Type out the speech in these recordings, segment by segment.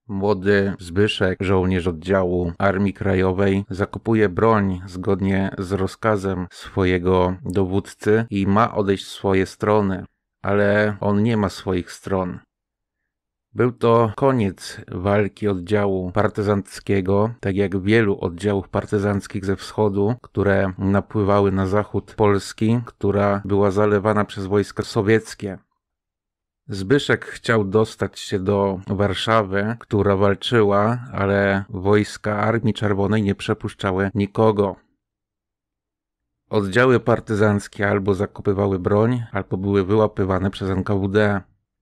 Młody Zbyszek, żołnierz oddziału Armii Krajowej, zakupuje broń zgodnie z rozkazem swojego dowódcy i ma odejść w swoje strony, ale on nie ma swoich stron. Był to koniec walki oddziału partyzanckiego, tak jak wielu oddziałów partyzanckich ze wschodu, które napływały na zachód Polski, która była zalewana przez wojska sowieckie. Zbyszek chciał dostać się do Warszawy, która walczyła, ale wojska Armii Czerwonej nie przepuszczały nikogo. Oddziały partyzanckie albo zakupywały broń, albo były wyłapywane przez NKWD.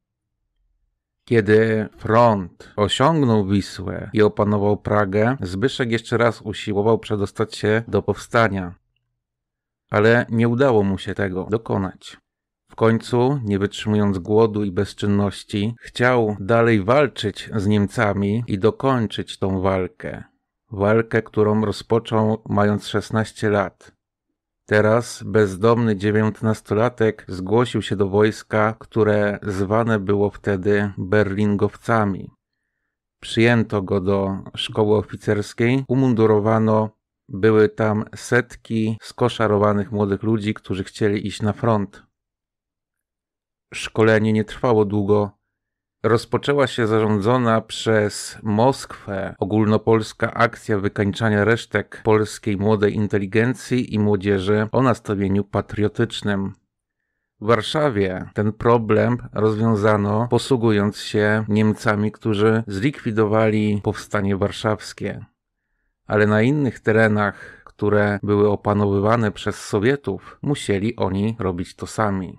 Kiedy front osiągnął Wisłę i opanował Pragę, Zbyszek jeszcze raz usiłował przedostać się do powstania. Ale nie udało mu się tego dokonać. W końcu, nie wytrzymując głodu i bezczynności, chciał dalej walczyć z Niemcami i dokończyć tą walkę. Walkę, którą rozpoczął mając 16 lat. Teraz bezdomny 19-latek zgłosił się do wojska, które zwane było wtedy berlingowcami. Przyjęto go do szkoły oficerskiej, umundurowano, były tam setki skoszarowanych młodych ludzi, którzy chcieli iść na front. Szkolenie nie trwało długo. Rozpoczęła się zarządzona przez Moskwę ogólnopolska akcja wykańczania resztek polskiej młodej inteligencji i młodzieży o nastawieniu patriotycznym. W Warszawie ten problem rozwiązano posługując się Niemcami, którzy zlikwidowali powstanie warszawskie. Ale na innych terenach, które były opanowywane przez Sowietów, musieli oni robić to sami.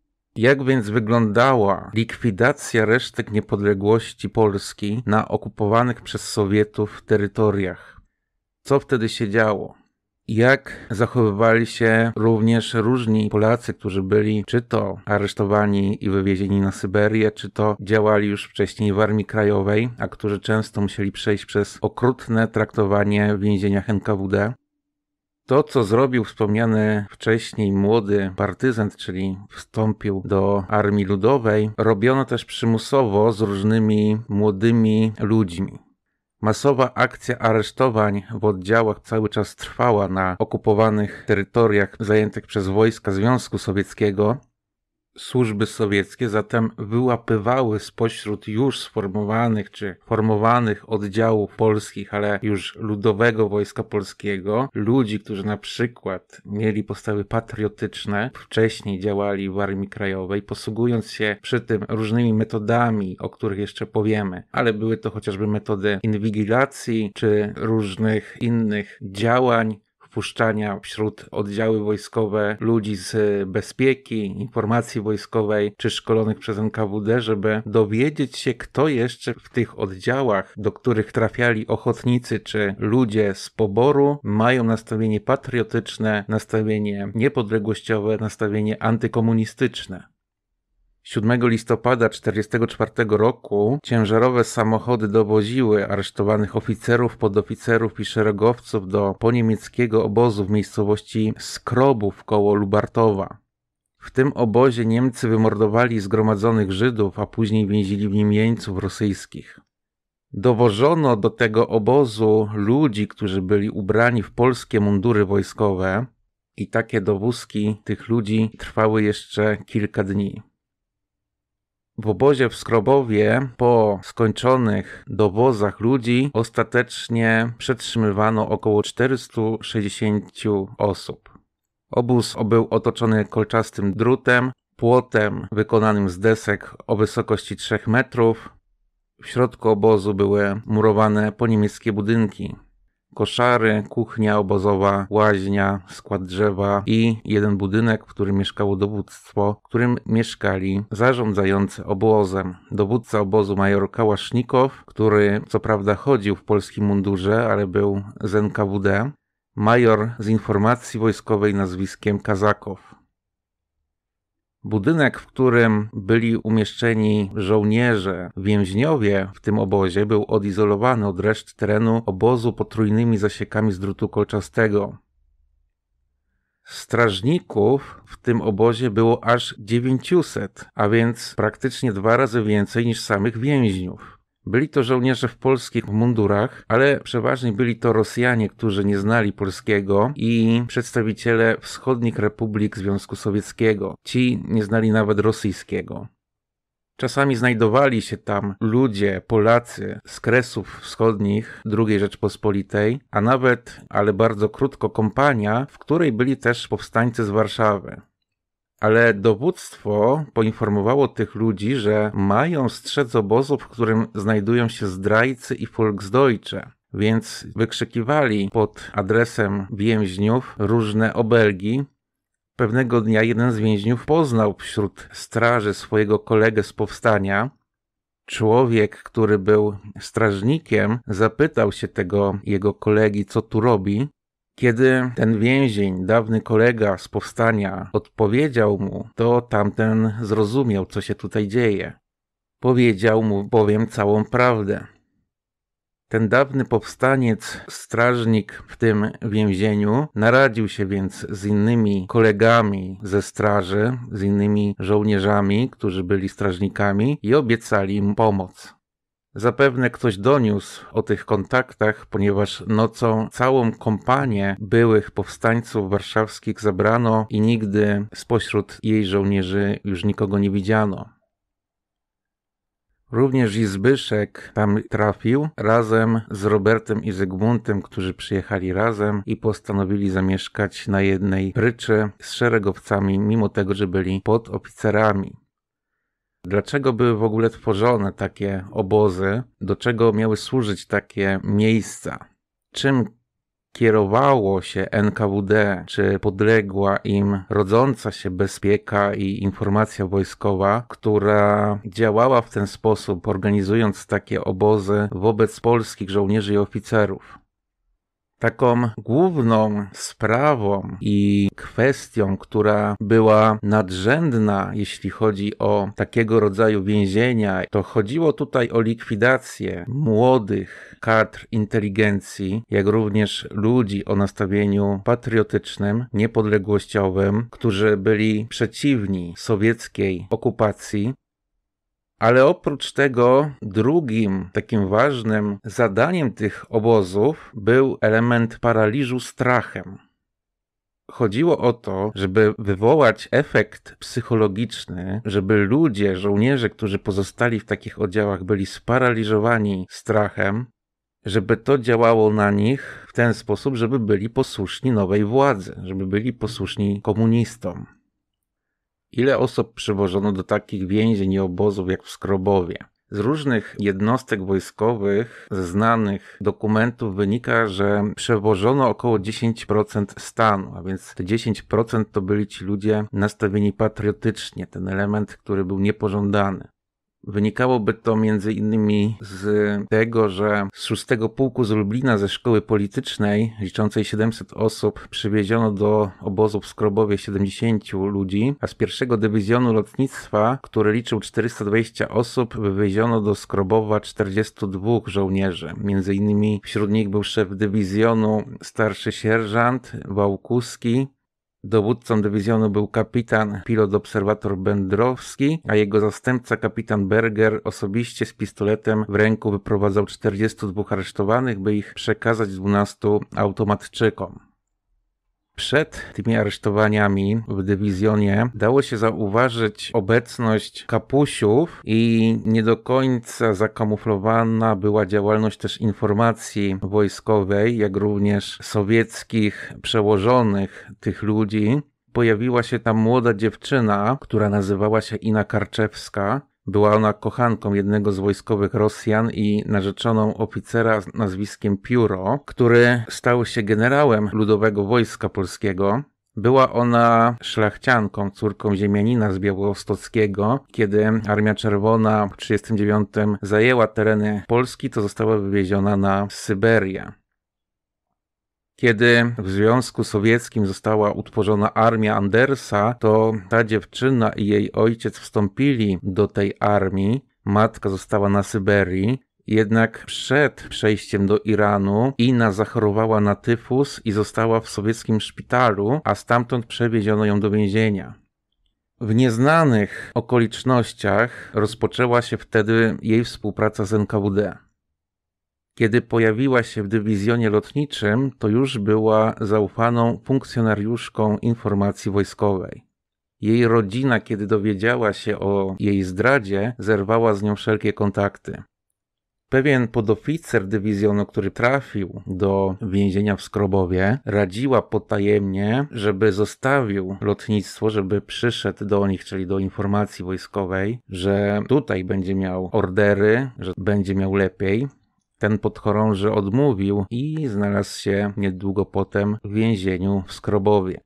Jak więc wyglądała likwidacja resztek niepodległości Polski na okupowanych przez Sowietów terytoriach? Co wtedy się działo? Jak zachowywali się również różni Polacy, którzy byli czy to aresztowani i wywiezieni na Syberię, czy to działali już wcześniej w Armii Krajowej, a którzy często musieli przejść przez okrutne traktowanie w więzieniach NKWD? To, co zrobił wspomniany wcześniej młody partyzant, czyli wstąpił do Armii Ludowej, robiono też przymusowo z różnymi młodymi ludźmi. Masowa akcja aresztowań w oddziałach cały czas trwała na okupowanych terytoriach zajętych przez wojska Związku Sowieckiego. Służby sowieckie zatem wyłapywały spośród już sformowanych czy formowanych oddziałów polskich, ale już Ludowego Wojska Polskiego, ludzi, którzy na przykład mieli postawy patriotyczne, wcześniej działali w Armii Krajowej, posługując się przy tym różnymi metodami, o których jeszcze powiemy, ale były to chociażby metody inwigilacji czy różnych innych działań, wpuszczania wśród oddziały wojskowe ludzi z bezpieki, informacji wojskowej czy szkolonych przez NKWD, żeby dowiedzieć się, kto jeszcze w tych oddziałach, do których trafiali ochotnicy czy ludzie z poboru, mają nastawienie patriotyczne, nastawienie niepodległościowe, nastawienie antykomunistyczne. 7 listopada 1944 roku ciężarowe samochody dowoziły aresztowanych oficerów, podoficerów i szeregowców do poniemieckiego obozu w miejscowości Skrobów koło Lubartowa. W tym obozie Niemcy wymordowali zgromadzonych Żydów, a później więzili w nim jeńców rosyjskich. Dowożono do tego obozu ludzi, którzy byli ubrani w polskie mundury wojskowe i takie dowózki tych ludzi trwały jeszcze kilka dni. W obozie w Skrobowie po skończonych dowozach ludzi ostatecznie przetrzymywano około 460 osób. Obóz był otoczony kolczastym drutem, płotem wykonanym z desek o wysokości 3 metrów. W środku obozu były murowane poniemieckie budynki. Koszary, kuchnia obozowa, łaźnia, skład drzewa i jeden budynek, w którym mieszkało dowództwo, w którym mieszkali zarządzający obozem. Dowódca obozu major Kałasznikow, który co prawda chodził w polskim mundurze, ale był z NKWD. Major z informacji wojskowej nazwiskiem Kazakow. Budynek, w którym byli umieszczeni żołnierze, więźniowie w tym obozie, był odizolowany od reszty terenu obozu potrójnymi zasiekami z drutu kolczastego. Strażników w tym obozie było aż 900, a więc praktycznie 2 razy więcej niż samych więźniów. Byli to żołnierze w polskich mundurach, ale przeważnie byli to Rosjanie, którzy nie znali polskiego i przedstawiciele wschodnich republik Związku Sowieckiego. Ci nie znali nawet rosyjskiego. Czasami znajdowali się tam ludzie, Polacy z Kresów Wschodnich II Rzeczpospolitej, a nawet, ale bardzo krótko, kompania, w której byli też powstańcy z Warszawy. Ale dowództwo poinformowało tych ludzi, że mają strzec obozu, w którym znajdują się zdrajcy i Volksdeutsche, więc wykrzykiwali pod adresem więźniów różne obelgi. Pewnego dnia jeden z więźniów poznał wśród straży swojego kolegę z powstania. Człowiek, który był strażnikiem, zapytał się tego jego kolegi, co tu robi. Kiedy ten więzień, dawny kolega z powstania, odpowiedział mu, to tamten zrozumiał, co się tutaj dzieje. Powiedział mu bowiem całą prawdę. Ten dawny powstaniec, strażnik w tym więzieniu, naradził się więc z innymi kolegami ze straży, z innymi żołnierzami, którzy byli strażnikami i obiecali im pomoc. Zapewne ktoś doniósł o tych kontaktach, ponieważ nocą całą kompanię byłych powstańców warszawskich zabrano i nigdy spośród jej żołnierzy już nikogo nie widziano. Również i Zbyszek tam trafił razem z Robertem i Zygmuntem, którzy przyjechali razem i postanowili zamieszkać na jednej pryczy z szeregowcami, mimo tego, że byli podoficerami. Dlaczego były w ogóle tworzone takie obozy? Do czego miały służyć takie miejsca? Czym kierowało się NKWD, czy podległa im rodząca się bezpieka i informacja wojskowa, która działała w ten sposób, organizując takie obozy wobec polskich żołnierzy i oficerów? Taką główną sprawą i kwestią, która była nadrzędna, jeśli chodzi o takiego rodzaju więzienia, to chodziło tutaj o likwidację młodych kadr inteligencji, jak również ludzi o nastawieniu patriotycznym, niepodległościowym, którzy byli przeciwni sowieckiej okupacji. Ale oprócz tego drugim takim ważnym zadaniem tych obozów był element paraliżu strachem. Chodziło o to, żeby wywołać efekt psychologiczny, żeby ludzie, żołnierze, którzy pozostali w takich oddziałach, byli sparaliżowani strachem, żeby to działało na nich w ten sposób, żeby byli posłuszni nowej władzy, żeby byli posłuszni komunistom. Ile osób przywożono do takich więzień i obozów jak w Skrobowie? Z różnych jednostek wojskowych, ze znanych dokumentów wynika, że przewożono około 10% stanu, a więc te 10% to byli ci ludzie nastawieni patriotycznie, ten element, który był niepożądany. Wynikałoby to między innymi z tego, że z 6 Pułku z Lublina ze szkoły politycznej, liczącej 700 osób, przywieziono do obozu w Skrobowie 70 ludzi, a z 1 Dywizjonu Lotnictwa, który liczył 420 osób, wywieziono do Skrobowa 42 żołnierzy. Między innymi wśród nich był szef dywizjonu, starszy sierżant Wałkuski. Dowódcą dywizjonu był kapitan, pilot-obserwator Będrowski, a jego zastępca, kapitan Berger, osobiście z pistoletem w ręku wyprowadzał 42 aresztowanych, by ich przekazać 12 automatczykom. Przed tymi aresztowaniami w dywizjonie dało się zauważyć obecność kapusiów i nie do końca zakamuflowana była działalność też informacji wojskowej, jak również sowieckich przełożonych tych ludzi. Pojawiła się tam młoda dziewczyna, która nazywała się Ina Karczewska. Była ona kochanką jednego z wojskowych Rosjan i narzeczoną oficera z nazwiskiem Pióro, który stał się generałem Ludowego Wojska Polskiego. Była ona szlachcianką, córką ziemianina z Białostockiego. Kiedy Armia Czerwona w 1939 zajęła tereny Polski, to została wywieziona na Syberię. Kiedy w Związku Sowieckim została utworzona armia Andersa, to ta dziewczyna i jej ojciec wstąpili do tej armii. Matka została na Syberii. Jednak przed przejściem do Iranu Ina zachorowała na tyfus i została w sowieckim szpitalu, a stamtąd przewieziono ją do więzienia. W nieznanych okolicznościach rozpoczęła się wtedy jej współpraca z NKWD. Kiedy pojawiła się w dywizjonie lotniczym, to już była zaufaną funkcjonariuszką informacji wojskowej. Jej rodzina, kiedy dowiedziała się o jej zdradzie, zerwała z nią wszelkie kontakty. Pewien podoficer dywizjonu, który trafił do więzienia w Skrobowie, radziła potajemnie, żeby zostawił lotnictwo, żeby przyszedł do nich, czyli do informacji wojskowej, że tutaj będzie miał ordery, że będzie miał lepiej. Ten podchorąży odmówił i znalazł się niedługo potem w więzieniu w Skrobowie.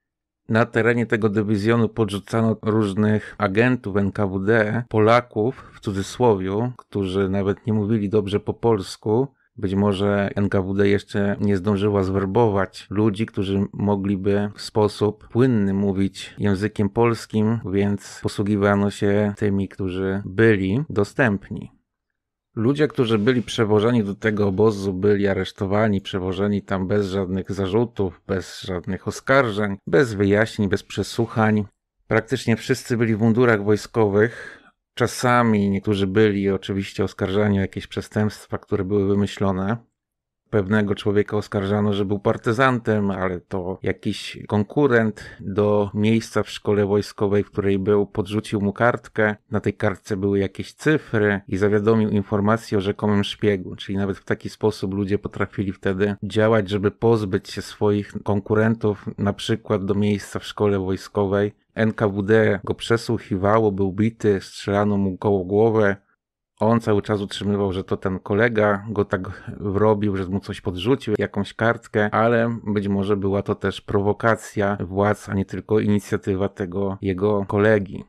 Na terenie tego dywizjonu podrzucano różnych agentów NKWD, Polaków w cudzysłowiu, którzy nawet nie mówili dobrze po polsku. Być może NKWD jeszcze nie zdążyła zwerbować ludzi, którzy mogliby w sposób płynny mówić językiem polskim, więc posługiwano się tymi, którzy byli dostępni. Ludzie, którzy byli przewożeni do tego obozu, byli aresztowani, przewożeni tam bez żadnych zarzutów, bez żadnych oskarżeń, bez wyjaśnień, bez przesłuchań. Praktycznie wszyscy byli w mundurach wojskowych. Czasami niektórzy byli oczywiście oskarżani o jakieś przestępstwa, które były wymyślone. Pewnego człowieka oskarżano, że był partyzantem, ale to jakiś konkurent do miejsca w szkole wojskowej, w której był, podrzucił mu kartkę. Na tej kartce były jakieś cyfry i zawiadomił informację o rzekomym szpiegu. Czyli nawet w taki sposób ludzie potrafili wtedy działać, żeby pozbyć się swoich konkurentów, na przykład do miejsca w szkole wojskowej. NKWD go przesłuchiwało, był bity, strzelano mu koło głowy. On cały czas utrzymywał, że to ten kolega go tak wrobił, że mu coś podrzucił, jakąś kartkę, ale być może była to też prowokacja władz, a nie tylko inicjatywa tego jego kolegi.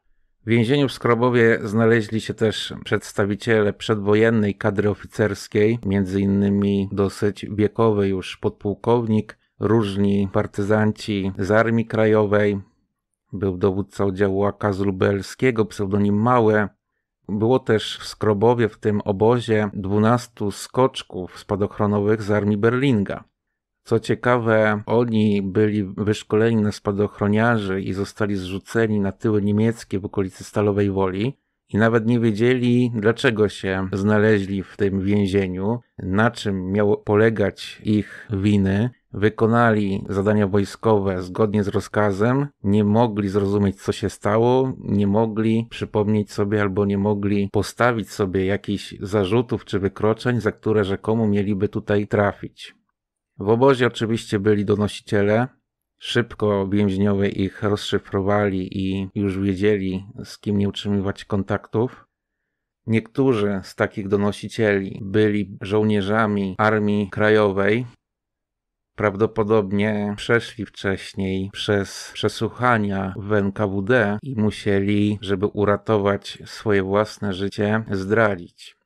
W więzieniu w Skrobowie znaleźli się też przedstawiciele przedwojennej kadry oficerskiej, między innymi dosyć wiekowy już podpułkownik, różni partyzanci z Armii Krajowej, był dowódca oddziału AK z Lubelskiego, pseudonim Małe. Było też w Skrobowie, w tym obozie, 12 skoczków spadochronowych z Armii Berlinga. Co ciekawe, oni byli wyszkoleni na spadochroniarzy i zostali zrzuceni na tyły niemieckie w okolicy Stalowej Woli i nawet nie wiedzieli, dlaczego się znaleźli w tym więzieniu, na czym miało polegać ich winy. Wykonali zadania wojskowe zgodnie z rozkazem, nie mogli zrozumieć, co się stało, nie mogli przypomnieć sobie albo nie mogli postawić sobie jakichś zarzutów czy wykroczeń, za które rzekomo mieliby tutaj trafić. W obozie oczywiście byli donosiciele. Szybko więźniowie ich rozszyfrowali i już wiedzieli, z kim nie utrzymywać kontaktów. Niektórzy z takich donosicieli byli żołnierzami Armii Krajowej. Prawdopodobnie przeszli wcześniej przez przesłuchania w NKWD i musieli, żeby uratować swoje własne życie, zdradzić.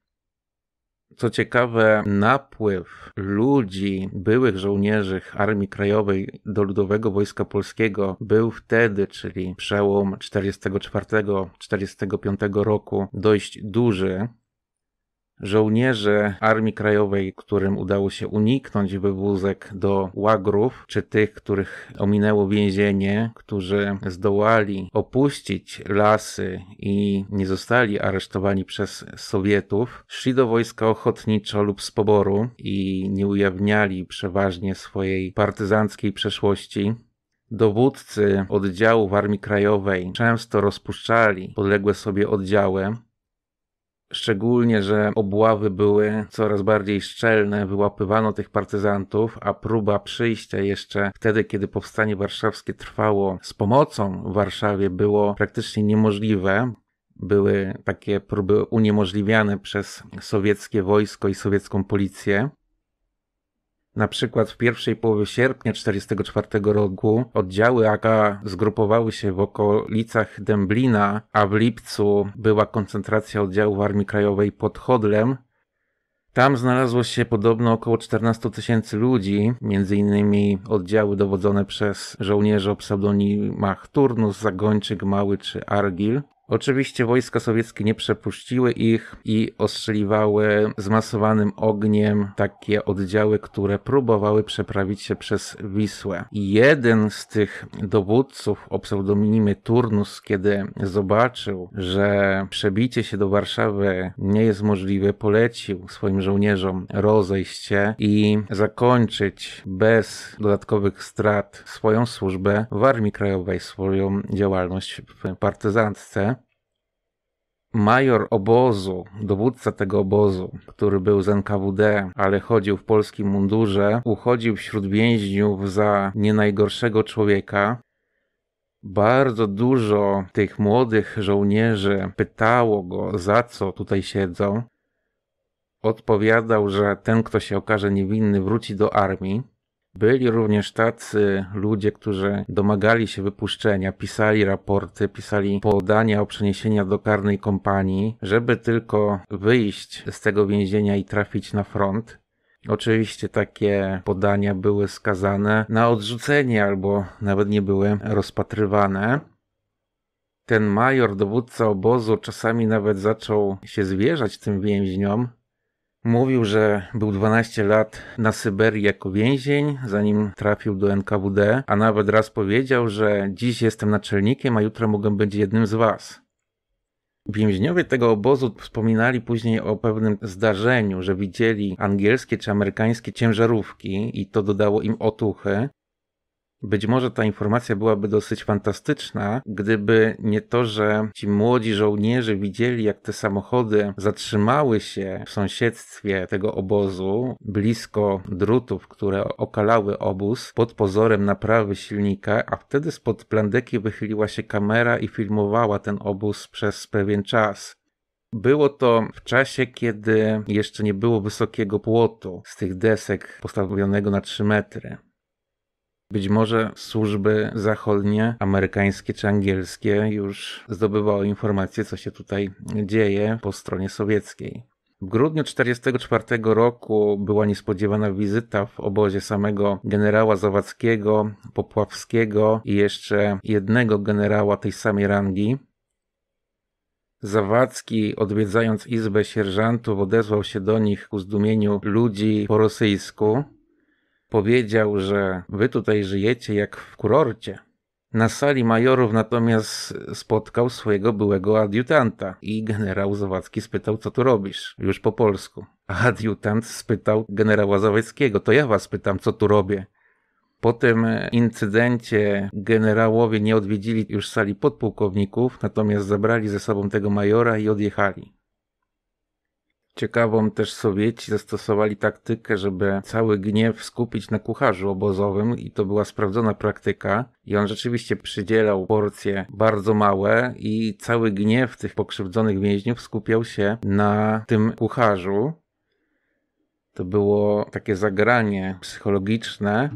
Co ciekawe, napływ ludzi, byłych żołnierzy Armii Krajowej do Ludowego Wojska Polskiego był wtedy, czyli przełom 1944-1945 roku, dość duży. Żołnierze Armii Krajowej, którym udało się uniknąć wywózek do łagrów, czy tych, których ominęło więzienie, którzy zdołali opuścić lasy i nie zostali aresztowani przez Sowietów, szli do wojska ochotniczo lub z poboru i nie ujawniali przeważnie swojej partyzanckiej przeszłości. Dowódcy oddziałów Armii Krajowej często rozpuszczali podległe sobie oddziały. Szczególnie, że obławy były coraz bardziej szczelne, wyłapywano tych partyzantów, a próba przyjścia jeszcze wtedy, kiedy powstanie warszawskie trwało z pomocą w Warszawie, było praktycznie niemożliwe. Były takie próby uniemożliwiane przez sowieckie wojsko i sowiecką policję. Na przykład w pierwszej połowie sierpnia 1944 roku oddziały AK zgrupowały się w okolicach Dęblina, a w lipcu była koncentracja oddziałów Armii Krajowej pod Chodlem. Tam znalazło się podobno około 14 000 ludzi, między innymi oddziały dowodzone przez żołnierzy o pseudonimach Turnus, Zagończyk, Mały czy Argil. Oczywiście wojska sowieckie nie przepuściły ich i ostrzeliwały zmasowanym ogniem takie oddziały, które próbowały przeprawić się przez Wisłę. I jeden z tych dowódców o pseudonimie Turnus, kiedy zobaczył, że przebicie się do Warszawy nie jest możliwe, polecił swoim żołnierzom rozejść się i zakończyć bez dodatkowych strat swoją służbę w Armii Krajowej, swoją działalność w partyzantce. Major obozu, dowódca tego obozu, który był z NKWD, ale chodził w polskim mundurze, uchodził wśród więźniów za nie najgorszego człowieka. Bardzo dużo tych młodych żołnierzy pytało go, za co tutaj siedzą. Odpowiadał, że ten, kto się okaże niewinny, wróci do armii. Byli również tacy ludzie, którzy domagali się wypuszczenia, pisali raporty, pisali podania o przeniesienia do karnej kompanii, żeby tylko wyjść z tego więzienia i trafić na front. Oczywiście takie podania były skazane na odrzucenie albo nawet nie były rozpatrywane. Ten major, dowódca obozu, czasami nawet zaczął się zwierzać tym więźniom. Mówił, że był 12 lat na Syberii jako więzień, zanim trafił do NKWD, a nawet raz powiedział, że dziś jestem naczelnikiem, a jutro mogę być jednym z was. Więźniowie tego obozu wspominali później o pewnym zdarzeniu, że widzieli angielskie czy amerykańskie ciężarówki i to dodało im otuchy. Być może ta informacja byłaby dosyć fantastyczna, gdyby nie to, że ci młodzi żołnierze widzieli, jak te samochody zatrzymały się w sąsiedztwie tego obozu, blisko drutów, które okalały obóz, pod pozorem naprawy silnika, a wtedy spod plandeki wychyliła się kamera i filmowała ten obóz przez pewien czas. Było to w czasie, kiedy jeszcze nie było wysokiego płotu z tych desek postawionego na 3 metry. Być może służby zachodnie, amerykańskie czy angielskie już zdobywały informacje, co się tutaj dzieje po stronie sowieckiej. W grudniu 1944 roku była niespodziewana wizyta w obozie samego generała Zawadzkiego, Popławskiego i jeszcze jednego generała tej samej rangi. Zawadzki, odwiedzając izbę sierżantów, odezwał się do nich ku zdumieniu ludzi po rosyjsku. Powiedział, że wy tutaj żyjecie jak w kurorcie. Na sali majorów natomiast spotkał swojego byłego adiutanta i generał Zawadzki spytał, co tu robisz? Już po polsku. A adiutant spytał generała Zawadzkiego, to ja was pytam, co tu robię. Po tym incydencie generałowie nie odwiedzili już sali podpułkowników, natomiast zabrali ze sobą tego majora i odjechali. Ciekawą też Sowieci zastosowali taktykę, żeby cały gniew skupić na kucharzu obozowym i to była sprawdzona praktyka i on rzeczywiście przydzielał porcje bardzo małe i cały gniew tych pokrzywdzonych więźniów skupiał się na tym kucharzu. To było takie zagranie psychologiczne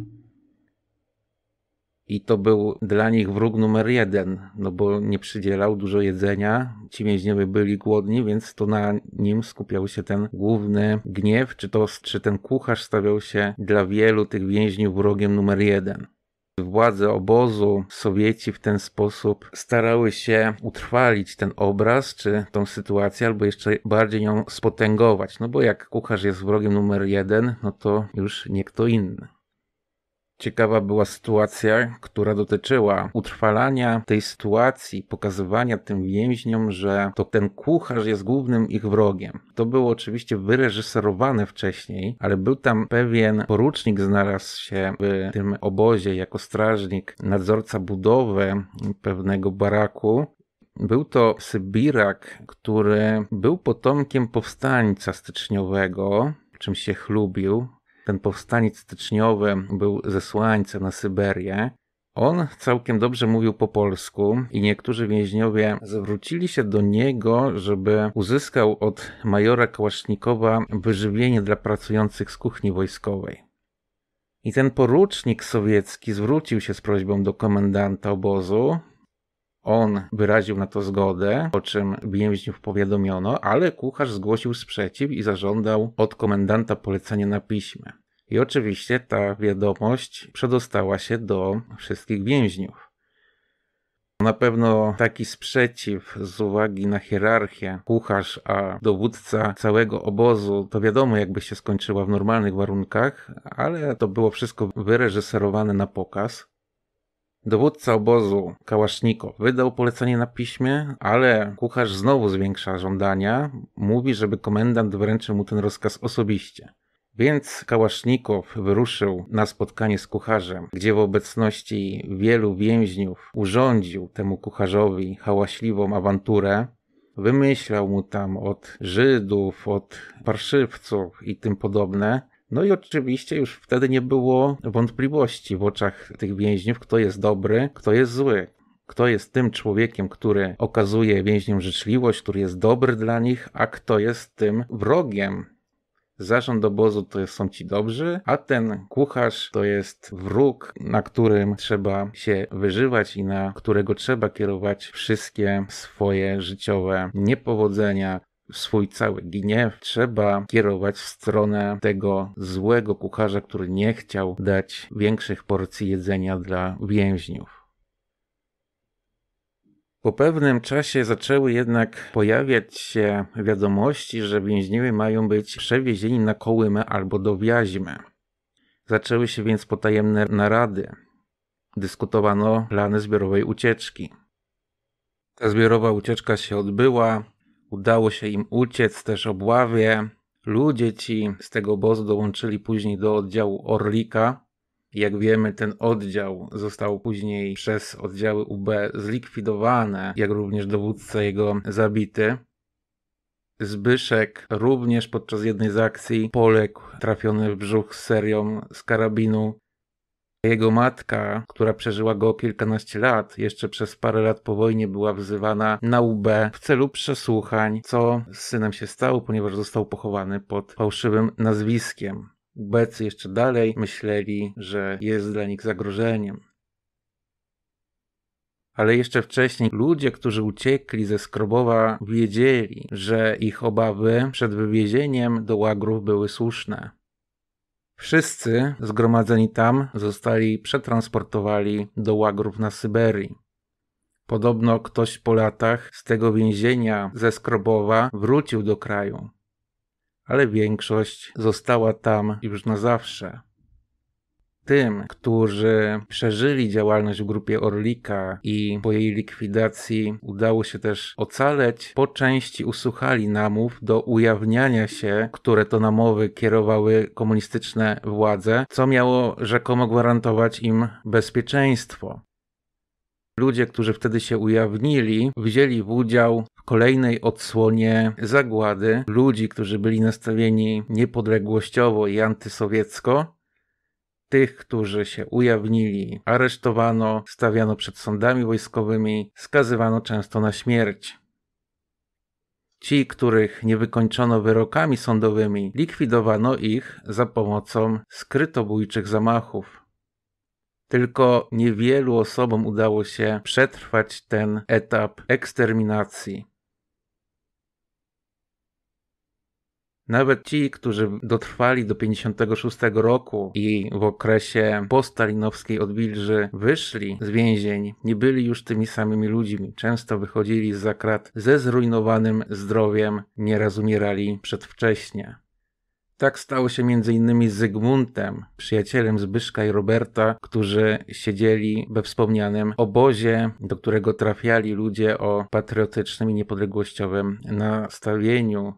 i to był dla nich wróg numer 1, no bo nie przydzielał dużo jedzenia, ci więźniowie byli głodni, więc to na nim skupiał się ten główny gniew, czy ten kucharz stawiał się dla wielu tych więźniów wrogiem numer 1. Władze obozu, Sowieci w ten sposób starały się utrwalić ten obraz, czy tą sytuację, albo jeszcze bardziej ją spotęgować, no bo jak kucharz jest wrogiem numer 1, no to już nie kto inny. Ciekawa była sytuacja, która dotyczyła utrwalania tej sytuacji, pokazywania tym więźniom, że to ten kucharz jest głównym ich wrogiem. To było oczywiście wyreżyserowane wcześniej, ale był tam pewien porucznik, znalazł się w tym obozie jako strażnik, nadzorca budowy pewnego baraku. Był to Sybirak, który był potomkiem powstańca styczniowego, czym się chlubił. Ten powstaniec styczniowy był zesłańcem na Syberię. On całkiem dobrze mówił po polsku i niektórzy więźniowie zwrócili się do niego, żeby uzyskał od majora Kałasznikowa wyżywienie dla pracujących z kuchni wojskowej. I ten porucznik sowiecki zwrócił się z prośbą do komendanta obozu. On wyraził na to zgodę, o czym więźniów powiadomiono, ale kucharz zgłosił sprzeciw i zażądał od komendanta polecenia na piśmie. I oczywiście ta wiadomość przedostała się do wszystkich więźniów. Na pewno taki sprzeciw z uwagi na hierarchię, kucharz a dowódca całego obozu, to wiadomo jakby się skończyła w normalnych warunkach, ale to było wszystko wyreżyserowane na pokaz. Dowódca obozu, Kałasznikow, wydał polecenie na piśmie, ale kucharz znowu zwiększa żądania, mówi, żeby komendant wręczył mu ten rozkaz osobiście. Więc Kałasznikow wyruszył na spotkanie z kucharzem, gdzie w obecności wielu więźniów urządził temu kucharzowi hałaśliwą awanturę. Wymyślał mu tam od Żydów, od parszywców i tym podobne. No i oczywiście już wtedy nie było wątpliwości w oczach tych więźniów, kto jest dobry, kto jest zły. Kto jest tym człowiekiem, który okazuje więźniom życzliwość, który jest dobry dla nich, a kto jest tym wrogiem. Zarząd obozu to są ci dobrzy, a ten kucharz to jest wróg, na którym trzeba się wyżywać i na którego trzeba kierować wszystkie swoje życiowe niepowodzenia. Swój cały gniew trzeba kierować w stronę tego złego kucharza, który nie chciał dać większych porcji jedzenia dla więźniów. Po pewnym czasie zaczęły jednak pojawiać się wiadomości, że więźniowie mają być przewiezieni na Kołymę albo do Wjaźmy. Zaczęły się więc potajemne narady. Dyskutowano plany zbiorowej ucieczki. Ta zbiorowa ucieczka się odbyła. Udało się im uciec też obławie. Ludzie ci z tego obozu dołączyli później do oddziału Orlika. Jak wiemy, ten oddział został później przez oddziały UB zlikwidowane, jak również dowódca jego zabity. Zbyszek również podczas jednej z akcji poległ, trafiony w brzuch serią z karabinu. Jego matka, która przeżyła go kilkanaście lat, jeszcze przez parę lat po wojnie była wzywana na UB w celu przesłuchań, co z synem się stało, ponieważ został pochowany pod fałszywym nazwiskiem. Ubecy jeszcze dalej myśleli, że jest dla nich zagrożeniem. Ale jeszcze wcześniej ludzie, którzy uciekli ze Skrobowa, wiedzieli, że ich obawy przed wywiezieniem do łagrów były słuszne. Wszyscy zgromadzeni tam zostali przetransportowani do łagrów na Syberii. Podobno ktoś po latach z tego więzienia ze Skrobowa wrócił do kraju, ale większość została tam już na zawsze. Tym, którzy przeżyli działalność w grupie Orlika i po jej likwidacji udało się też ocaleć, po części usłuchali namów do ujawniania się, które to namowy kierowały komunistyczne władze, co miało rzekomo gwarantować im bezpieczeństwo. Ludzie, którzy wtedy się ujawnili, wzięli w udział w kolejnej odsłonie zagłady ludzi, którzy byli nastawieni niepodległościowo i antysowiecko. Tych, którzy się ujawnili, aresztowano, stawiano przed sądami wojskowymi, skazywano często na śmierć. Ci, których nie wykończono wyrokami sądowymi, likwidowano ich za pomocą skrytobójczych zamachów. Tylko niewielu osobom udało się przetrwać ten etap eksterminacji. Nawet ci, którzy dotrwali do 1956 roku i w okresie postalinowskiej odwilży wyszli z więzień, nie byli już tymi samymi ludźmi. Często wychodzili zza krat ze zrujnowanym zdrowiem, nieraz umierali przedwcześnie. Tak stało się m.in. z Zygmuntem, przyjacielem Zbyszka i Roberta, którzy siedzieli we wspomnianym obozie, do którego trafiali ludzie o patriotycznym i niepodległościowym nastawieniu.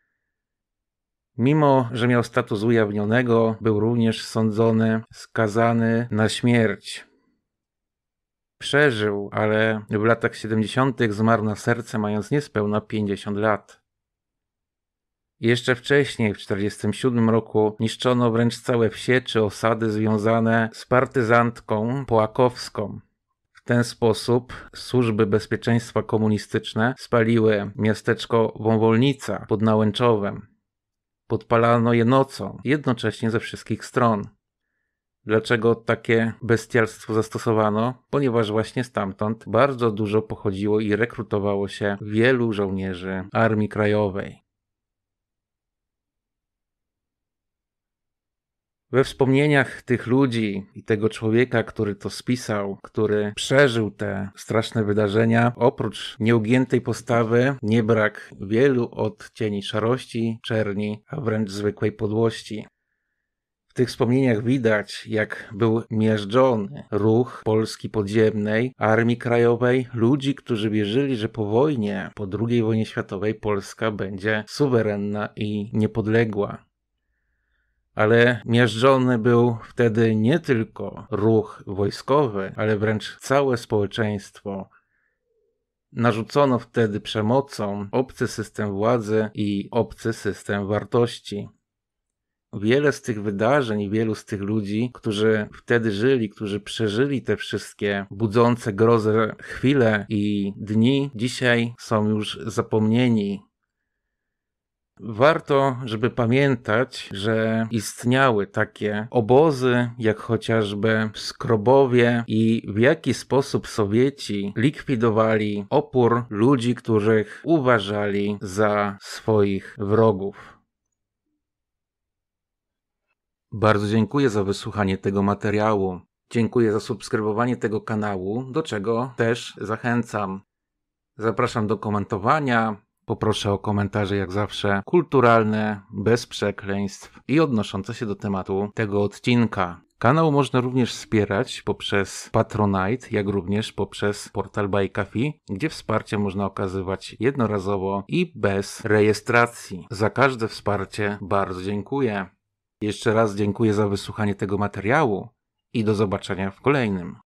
Mimo że miał status ujawnionego, był również sądzony, skazany na śmierć. Przeżył, ale w latach 70. zmarł na serce, mając niespełna 50 lat. Jeszcze wcześniej, w 1947 roku, niszczono wręcz całe wsie czy osady związane z partyzantką połakowską. W ten sposób służby bezpieczeństwa komunistyczne spaliły miasteczko Wąwolnica pod Nałęczowem. Podpalano je nocą, jednocześnie ze wszystkich stron. Dlaczego takie bestialstwo zastosowano? Ponieważ właśnie stamtąd bardzo dużo pochodziło i rekrutowało się wielu żołnierzy Armii Krajowej. We wspomnieniach tych ludzi i tego człowieka, który to spisał, który przeżył te straszne wydarzenia, oprócz nieugiętej postawy nie brak wielu odcieni szarości, czerni, a wręcz zwykłej podłości. W tych wspomnieniach widać, jak był miażdżony ruch Polski podziemnej, Armii Krajowej, ludzi, którzy wierzyli, że po wojnie, po II wojnie światowej Polska będzie suwerenna i niepodległa. Ale miażdżony był wtedy nie tylko ruch wojskowy, ale wręcz całe społeczeństwo. Narzucono wtedy przemocą obcy system władzy i obcy system wartości. Wiele z tych wydarzeń i wielu z tych ludzi, którzy wtedy żyli, którzy przeżyli te wszystkie budzące grozę chwile i dni, dzisiaj są już zapomnieni. Warto, żeby pamiętać, że istniały takie obozy, jak chociażby w Skrobowie i w jaki sposób Sowieci likwidowali opór ludzi, których uważali za swoich wrogów. Bardzo dziękuję za wysłuchanie tego materiału. Dziękuję za subskrybowanie tego kanału, do czego też zachęcam. Zapraszam do komentowania. Poproszę o komentarze jak zawsze kulturalne, bez przekleństw i odnoszące się do tematu tego odcinka. Kanał można również wspierać poprzez Patronite, jak również poprzez portal Buykafi, gdzie wsparcie można okazywać jednorazowo i bez rejestracji. Za każde wsparcie bardzo dziękuję. Jeszcze raz dziękuję za wysłuchanie tego materiału i do zobaczenia w kolejnym.